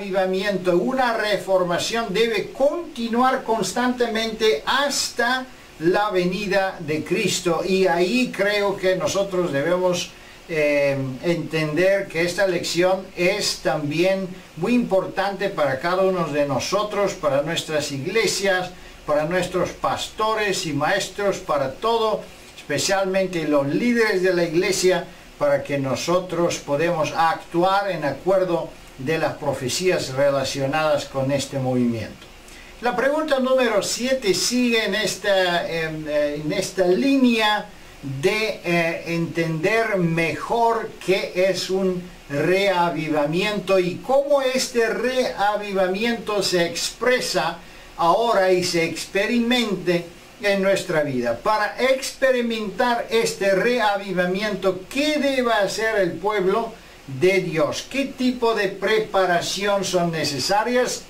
reavivamiento, una reformación debe continuar constantemente hasta la venida de Cristo. Y ahí creo que nosotros debemos eh, entender que esta lección es también muy importante para cada uno de nosotros, para nuestras iglesias, para nuestros pastores y maestros, para todo, especialmente los líderes de la iglesia, para que nosotros podamos actuar en acuerdo de las profecías relacionadas con este movimiento. La pregunta número siete sigue en esta, en, en esta línea de eh, entender mejor qué es un reavivamiento y cómo este reavivamiento se expresa ahora y se experimente en nuestra vida. Para experimentar este reavivamiento, ¿qué debe hacer el pueblo de Dios? ¿Qué tipo de preparación son necesarias?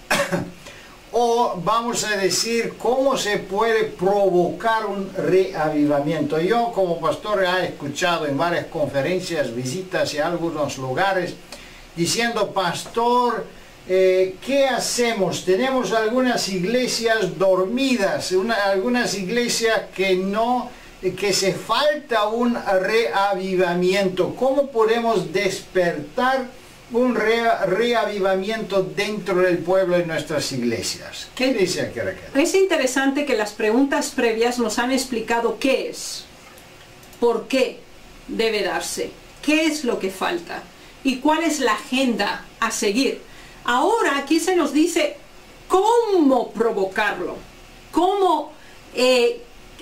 O vamos a decir, ¿cómo se puede provocar un reavivamiento? Yo como pastor he escuchado en varias conferencias, visitas y algunos lugares, diciendo, pastor, eh, ¿qué hacemos? Tenemos algunas iglesias dormidas, una, algunas iglesias que no, que se falta un reavivamiento. ¿Cómo podemos despertar un re, reavivamiento dentro del pueblo en nuestras iglesias? ¿Qué dice aquí, Raquel? Es interesante que las preguntas previas nos han explicado qué es, por qué debe darse, qué es lo que falta y cuál es la agenda a seguir. Ahora aquí se nos dice cómo provocarlo, cómo, eh,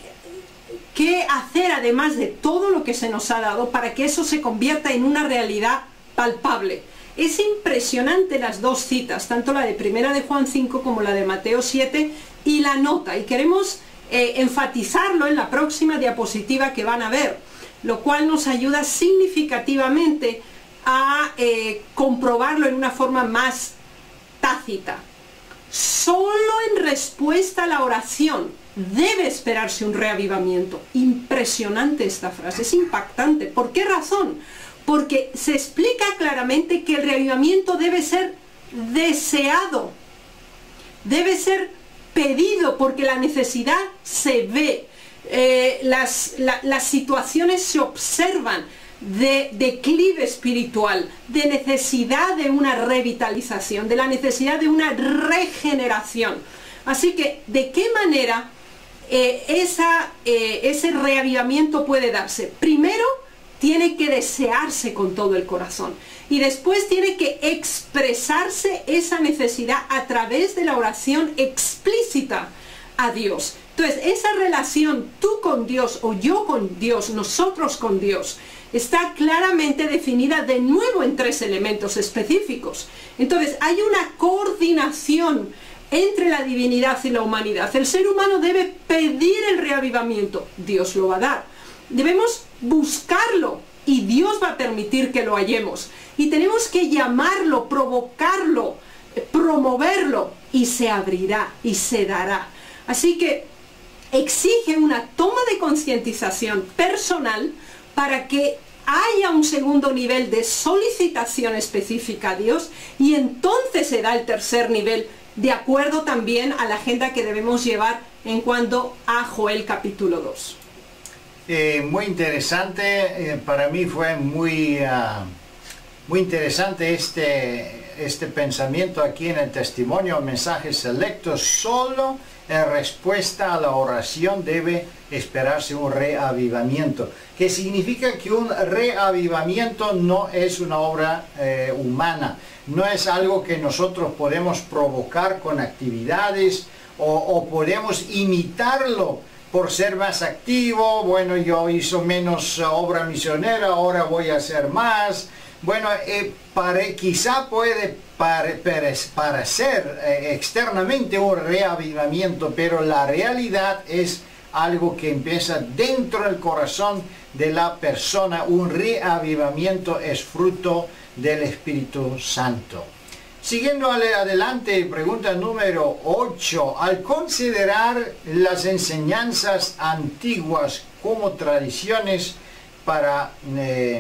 qué hacer además de todo lo que se nos ha dado para que eso se convierta en una realidad palpable. Es impresionante las dos citas, tanto la de Primera de Juan cinco como la de Mateo siete, y la nota, y queremos eh, enfatizarlo en la próxima diapositiva que van a ver, lo cual nos ayuda significativamente a eh, comprobarlo en una forma más tácita. Solo en respuesta a la oración debe esperarse un reavivamiento. Impresionante esta frase, es impactante. ¿Por qué razón? Porque se explica claramente que el reavivamiento debe ser deseado, debe ser pedido, porque la necesidad se ve, eh, las, la, las situaciones se observan de declive espiritual, de necesidad de una revitalización, de la necesidad de una regeneración. Así que, ¿de qué manera eh, esa, eh, ese reavivamiento puede darse? Primero, tiene que desearse con todo el corazón y después tiene que expresarse esa necesidad a través de la oración explícita a Dios. Entonces, esa relación tú con Dios o yo con Dios, nosotros con Dios, está claramente definida de nuevo en tres elementos específicos. Entonces, hay una coordinación entre la divinidad y la humanidad. El ser humano debe pedir el reavivamiento, Dios lo va a dar. Debemos buscarlo y Dios va a permitir que lo hallemos. Y tenemos que llamarlo, provocarlo, promoverlo y se abrirá y se dará. Así que exige una toma de concientización personal para que haya un segundo nivel de solicitación específica a Dios y entonces se da el tercer nivel de acuerdo también a la agenda que debemos llevar en cuanto a Joel capítulo dos. Eh, muy interesante, eh, para mí fue muy, uh, muy interesante este, este pensamiento aquí en el testimonio, mensajes selectos. Solo en respuesta a la oración debe esperarse un reavivamiento, que significa que un reavivamiento no es una obra eh, humana, no es algo que nosotros podemos provocar con actividades o, o podemos imitarlo por ser más activo. Bueno, yo hice menos uh, obra misionera, ahora voy a hacer más. Bueno, eh, para, quizá puede pare, parecer eh, externamente un reavivamiento, pero la realidad es algo que empieza dentro del corazón de la persona. Un reavivamiento es fruto del Espíritu Santo. Siguiendo adelante, pregunta número ocho. Al considerar las enseñanzas antiguas como tradiciones para eh,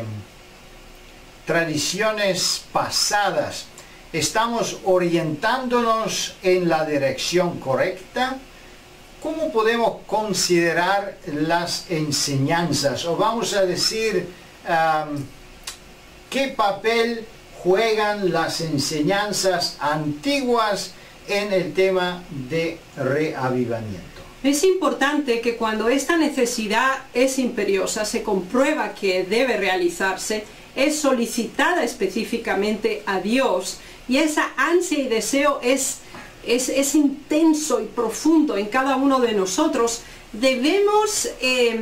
tradiciones pasadas, ¿estamos orientándonos en la dirección correcta? ¿cómo podemos considerar las enseñanzas? O vamos a decir, um, ¿qué papel juegan las enseñanzas antiguas en el tema de reavivamiento? Es importante que cuando esta necesidad es imperiosa, se comprueba que debe realizarse, es solicitada específicamente a Dios, y esa ansia y deseo es, es, es intenso y profundo en cada uno de nosotros, debemos eh,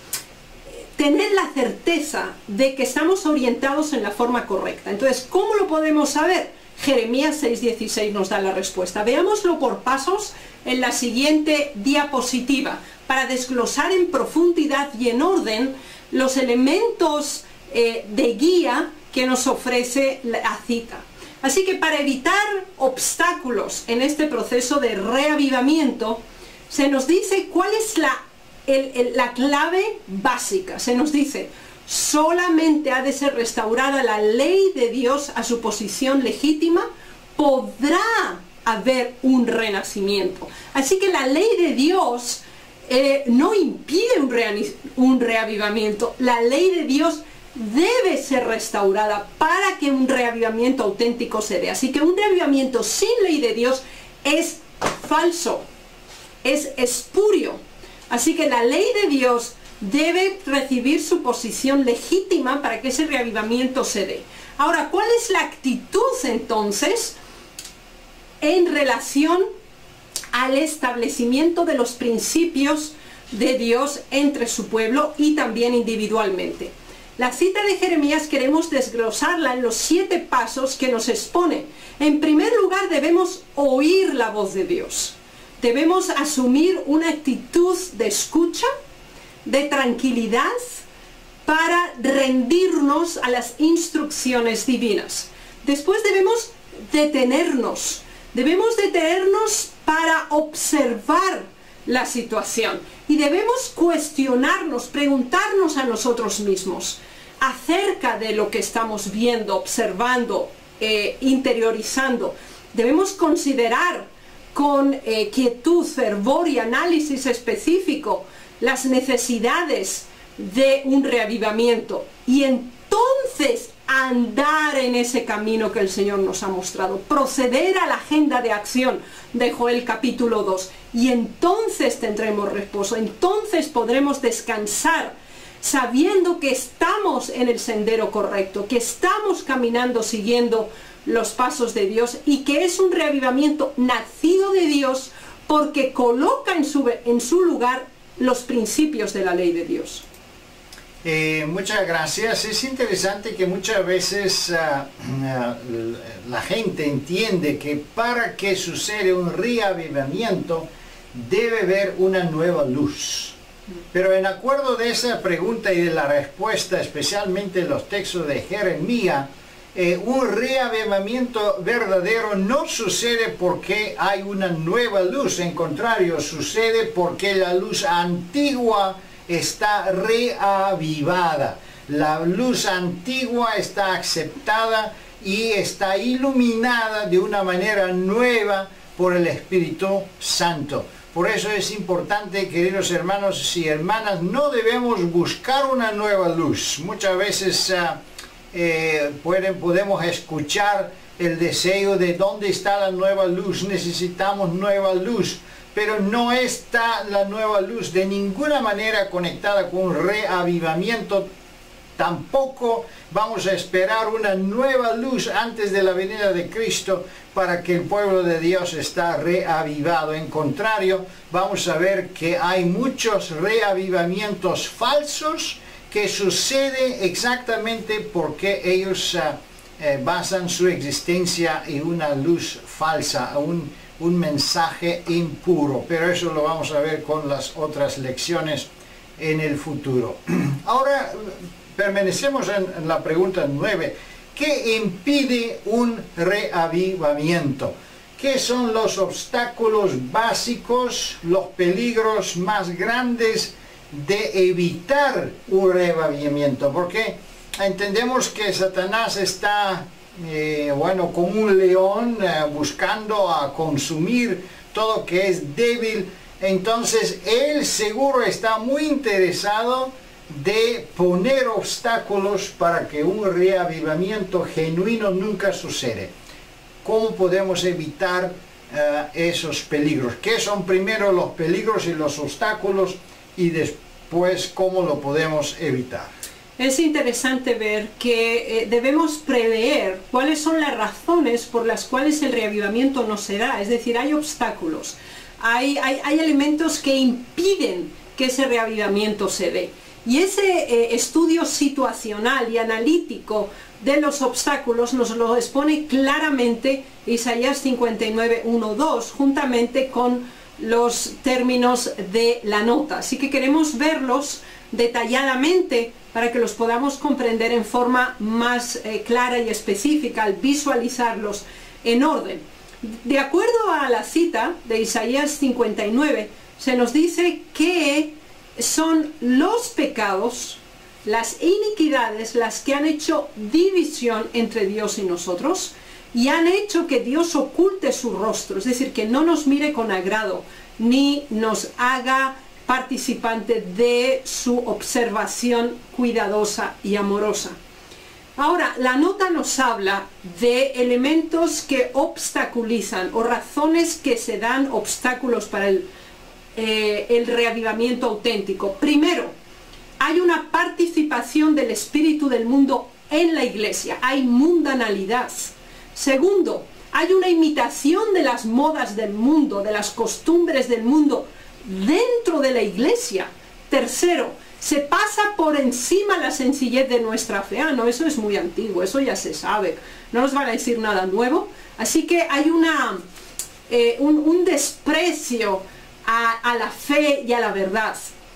tener la certeza de que estamos orientados en la forma correcta. Entonces, ¿cómo lo podemos saber? Jeremías seis dieciséis nos da la respuesta. Veámoslo por pasos en la siguiente diapositiva, para desglosar en profundidad y en orden los elementos eh, de guía que nos ofrece la cita. Así que para evitar obstáculos en este proceso de reavivamiento, se nos dice cuál es la, el, el, la clave básica. Se nos dice, solamente ha de ser restaurada la ley de Dios a su posición legítima, podrá haber un renacimiento. Así que la ley de Dios eh, no impide un, rea, un reavivamiento. La ley de Dios debe ser restaurada para que un reavivamiento auténtico se dé. Así que un reavivamiento sin ley de Dios es falso, es espurio. Así que la ley de Dios debe recibir su posición legítima para que ese reavivamiento se dé. Ahora, ¿cuál es la actitud entonces en relación al establecimiento de los principios de Dios entre su pueblo y también individualmente? La cita de Jeremías queremos desglosarla en los siete pasos que nos expone. En primer lugar, debemos oír la voz de Dios. Debemos asumir una actitud de escucha, de tranquilidad, para rendirnos a las instrucciones divinas. Después debemos detenernos. Debemos detenernos para observar la situación. Y debemos cuestionarnos, preguntarnos a nosotros mismos acerca de lo que estamos viendo, observando, eh, interiorizando. Debemos considerar con eh, quietud, fervor y análisis específico las necesidades de un reavivamiento. Y entonces andar en ese camino que el Señor nos ha mostrado, proceder a la agenda de acción de Joel capítulo dos, y entonces tendremos reposo, entonces podremos descansar sabiendo que estamos en el sendero correcto, que estamos caminando siguiendo los pasos de Dios, y que es un reavivamiento nacido de Dios porque coloca en su, en su lugar los principios de la ley de Dios. Eh, muchas gracias. Es interesante que muchas veces uh, uh, la gente entiende que para que suceda un reavivamiento debe haber una nueva luz. Pero en acuerdo de esa pregunta y de la respuesta, especialmente en los textos de Jeremías, eh, un reavivamiento verdadero no sucede porque hay una nueva luz. En contrario, sucede porque la luz antigua está reavivada. La luz antigua está aceptada y está iluminada de una manera nueva por el Espíritu Santo. Por eso es importante, queridos hermanos y hermanas, no debemos buscar una nueva luz. Muchas veces uh, eh, pueden, podemos escuchar el deseo de dónde está la nueva luz, necesitamos nueva luz. Pero no está la nueva luz de ninguna manera conectada con un reavivamiento. Tampoco vamos a esperar una nueva luz antes de la venida de Cristo para que el pueblo de Dios está reavivado. En contrario, vamos a ver que hay muchos reavivamientos falsos que suceden exactamente porque ellos uh, eh, basan su existencia en una luz falsa, un un mensaje impuro, pero eso lo vamos a ver con las otras lecciones en el futuro. Ahora permanecemos en, en la pregunta nueve. ¿Qué impide un reavivamiento? ¿Qué son los obstáculos básicos, los peligros más grandes de evitar un reavivamiento? Porque entendemos que Satanás está Eh, bueno, como un león eh, buscando a consumir todo que es débil entonces él seguro está muy interesado de poner obstáculos para que un reavivamiento genuino nunca suceda. ¿Cómo podemos evitar uh, esos peligros? ¿Qué son primero los peligros y los obstáculos y después cómo lo podemos evitar? Es interesante ver que eh, debemos prever cuáles son las razones por las cuales el reavivamiento no se da. Es decir, hay obstáculos, hay, hay, hay elementos que impiden que ese reavivamiento se dé. Y ese eh, estudio situacional y analítico de los obstáculos nos lo expone claramente Isaías cincuenta y nueve, uno, dos, juntamente con los términos de la nota. Así que queremos verlos detalladamente para que los podamos comprender en forma más eh, clara y específica al visualizarlos en orden. De acuerdo a la cita de Isaías cincuenta y nueve, se nos dice que son los pecados, las iniquidades, las que han hecho división entre Dios y nosotros y han hecho que Dios oculte su rostro, es decir, que no nos mire con agrado ni nos haga participante de su observación cuidadosa y amorosa. Ahora, la nota nos habla de elementos que obstaculizan o razones que se dan obstáculos para el, eh, el reavivamiento auténtico. Primero, hay una participación del espíritu del mundo en la iglesia, hay mundanalidad. Segundo, hay una imitación de las modas del mundo, de las costumbres del mundo dentro de la iglesia. Tercero, se pasa por encima la sencillez de nuestra fe. Ah, no, eso es muy antiguo, eso ya se sabe, no nos van a decir nada nuevo. Así que hay una, eh, un, un desprecio a, a la fe y a la verdad.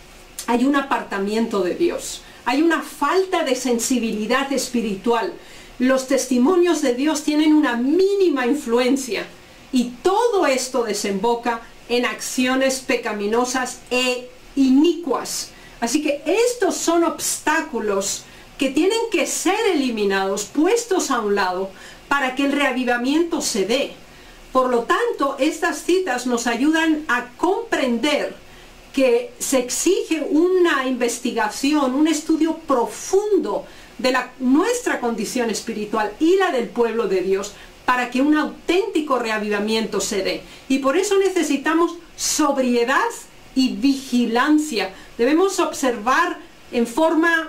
Hay un apartamiento de Dios, hay una falta de sensibilidad espiritual. Los testimonios de Dios tienen una mínima influencia y todo esto desemboca en acciones pecaminosas e inicuas. Así que estos son obstáculos que tienen que ser eliminados, puestos a un lado, para que el reavivamiento se dé. Por lo tanto, estas citas nos ayudan a comprender que se exige una investigación, un estudio profundo de la, nuestra condición espiritual y la del pueblo de Dios para que un auténtico reavivamiento se dé. Y por eso necesitamos sobriedad y vigilancia. Debemos observar en forma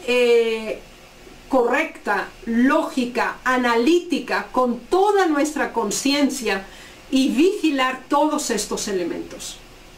eh, correcta, lógica, analítica, con toda nuestra conciencia y vigilar todos estos elementos.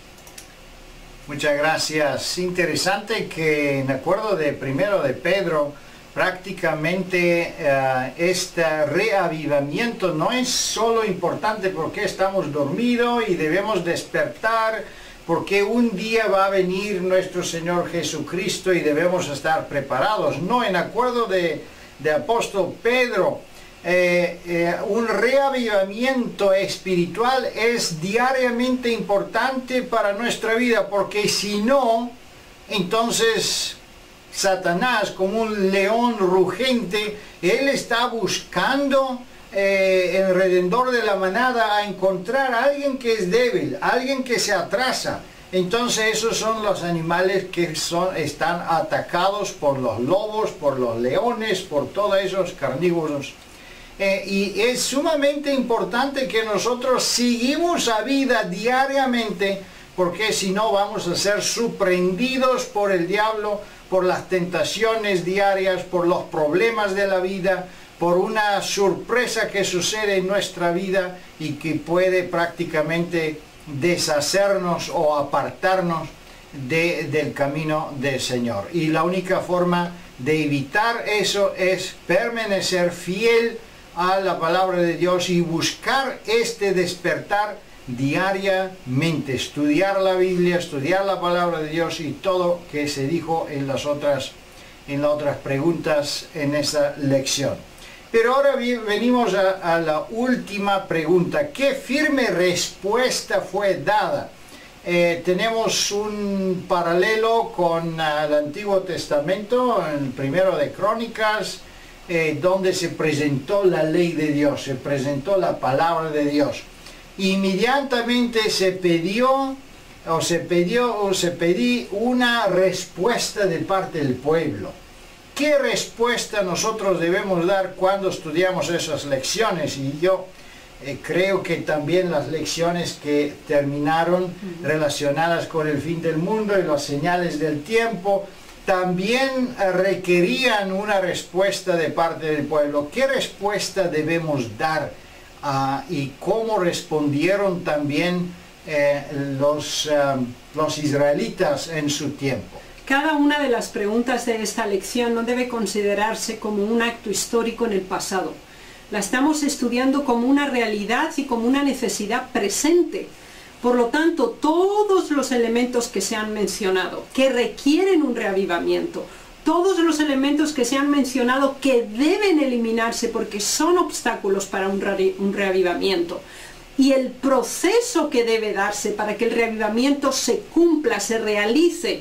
Muchas gracias. Interesante que en acuerdo de primero de Pedro, prácticamente uh, este reavivamiento no es solo importante porque estamos dormidos y debemos despertar, porque un día va a venir nuestro Señor Jesucristo y debemos estar preparados. No, en acuerdo de, de apóstol Pedro, eh, eh, un reavivamiento espiritual es diariamente importante para nuestra vida, porque si no, entonces Satanás, como un león rugente, él está buscando eh, alrededor de la manada a encontrar a alguien que es débil, alguien que se atrasa. Entonces esos son los animales que son, están atacados por los lobos, por los leones, por todos esos carnívoros. Eh, y es sumamente importante que nosotros seguimos a vida diariamente, porque si no vamos a ser sorprendidos por el diablo, por las tentaciones diarias, por los problemas de la vida, por una sorpresa que sucede en nuestra vida y que puede prácticamente deshacernos o apartarnos de, del camino del Señor. Y la única forma de evitar eso es permanecer fiel a la palabra de Dios y buscar este despertar diariamente, estudiar la Biblia, estudiar la palabra de Dios y todo que se dijo en las otras, en las otras preguntas en esa lección. Pero ahora venimos a, a la última pregunta. ¿Qué firme respuesta fue dada? Eh, tenemos un paralelo con uh, el Antiguo Testamento, en el primero de Crónicas, eh, donde se presentó la ley de Dios, se presentó la palabra de Dios. Inmediatamente se pidió o se pidió o se pedí una respuesta de parte del pueblo. ¿Qué respuesta nosotros debemos dar cuando estudiamos esas lecciones? Y yo eh, creo que también las lecciones que terminaron relacionadas con el fin del mundo y las señales del tiempo también eh, requerían una respuesta de parte del pueblo. ¿Qué respuesta debemos dar? Uh, y cómo respondieron también eh, los, um, los israelitas en su tiempo. Cada una de las preguntas de esta lección no debe considerarse como un acto histórico en el pasado. La estamos estudiando como una realidad y como una necesidad presente. Por lo tanto, todos los elementos que se han mencionado, que requieren un reavivamiento, todos los elementos que se han mencionado que deben eliminarse porque son obstáculos para un, re un reavivamiento, y el proceso que debe darse para que el reavivamiento se cumpla, se realice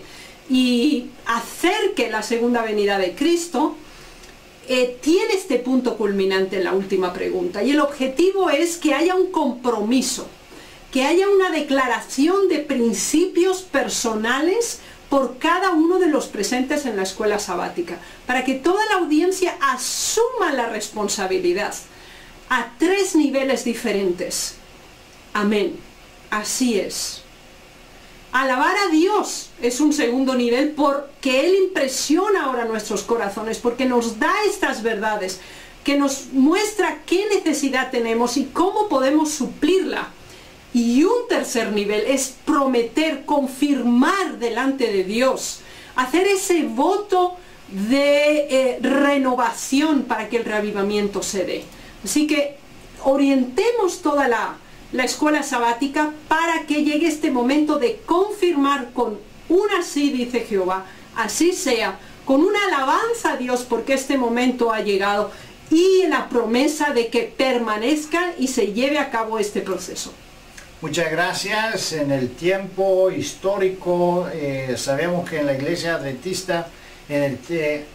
y acerque la segunda venida de Cristo, eh, tiene este punto culminante en la última pregunta. Y el objetivo es que haya un compromiso, que haya una declaración de principios personales por cada uno de los presentes en la escuela sabática, para que toda la audiencia asuma la responsabilidad a tres niveles diferentes. Amén. Así es. Alabar a Dios es un segundo nivel porque Él impresiona ahora nuestros corazones, porque nos da estas verdades, que nos muestra qué necesidad tenemos y cómo podemos suplirla. Y un tercer nivel es prometer, confirmar delante de Dios, hacer ese voto de eh, renovación para que el reavivamiento se dé. Así que orientemos toda la, la escuela sabática para que llegue este momento de confirmar con un así dice Jehová, así sea, con una alabanza a Dios porque este momento ha llegado y la promesa de que permanezca y se lleve a cabo este proceso. Muchas gracias. En el tiempo histórico, eh, sabemos que en la Iglesia Adventista, en el, eh,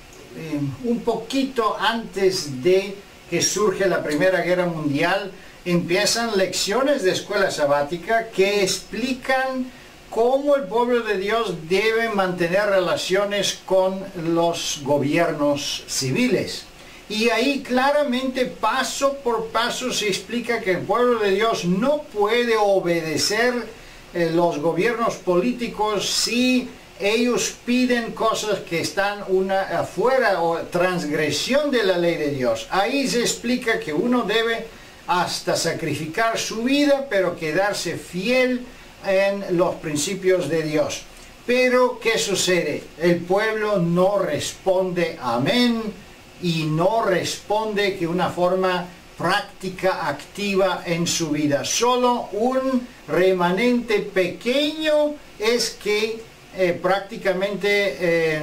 un poquito antes de que surge la Primera Guerra Mundial, empiezan lecciones de escuela sabática que explican cómo el pueblo de Dios debe mantener relaciones con los gobiernos civiles. Y ahí claramente, paso por paso, se explica que el pueblo de Dios no puede obedecer eh, los gobiernos políticos si ellos piden cosas que están una, afuera o transgresión de la ley de Dios. Ahí se explica que uno debe hasta sacrificar su vida, pero quedarse fiel en los principios de Dios. Pero, ¿qué sucede? El pueblo no responde amén, y no responde de una forma práctica, activa en su vida. Solo un remanente pequeño es que eh, prácticamente eh,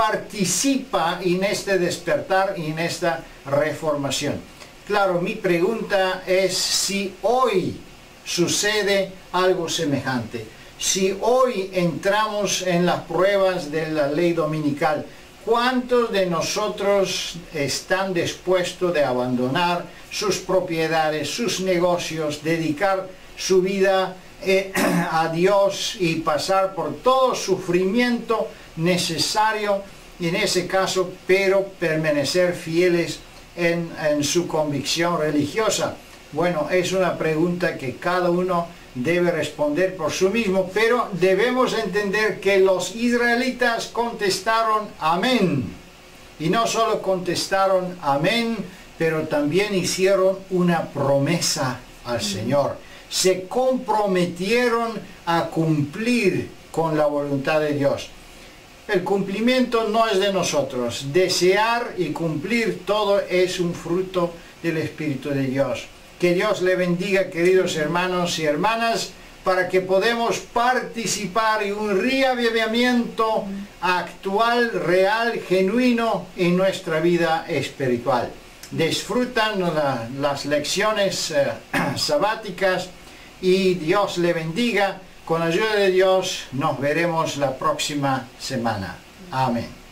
participa en este despertar y en esta reformación. Claro, mi pregunta es si hoy sucede algo semejante. Si hoy entramos en las pruebas de la ley dominical, ¿cuántos de nosotros están dispuestos de abandonar sus propiedades, sus negocios, dedicar su vida eh, a Dios y pasar por todo sufrimiento necesario en ese caso, pero permanecer fieles en, en su convicción religiosa? Bueno, es una pregunta que cada uno debe responder por sí mismo, pero debemos entender que los israelitas contestaron amén. Y no solo contestaron amén, pero también hicieron una promesa al Señor. Se comprometieron a cumplir con la voluntad de Dios. El cumplimiento no es de nosotros. Desear y cumplir todo es un fruto del Espíritu de Dios. Que Dios le bendiga, queridos hermanos y hermanas, para que podamos participar en un reavivamiento actual, real, genuino en nuestra vida espiritual. Disfrutan la, las lecciones eh, sabáticas y Dios le bendiga. Con la ayuda de Dios nos veremos la próxima semana. Amén.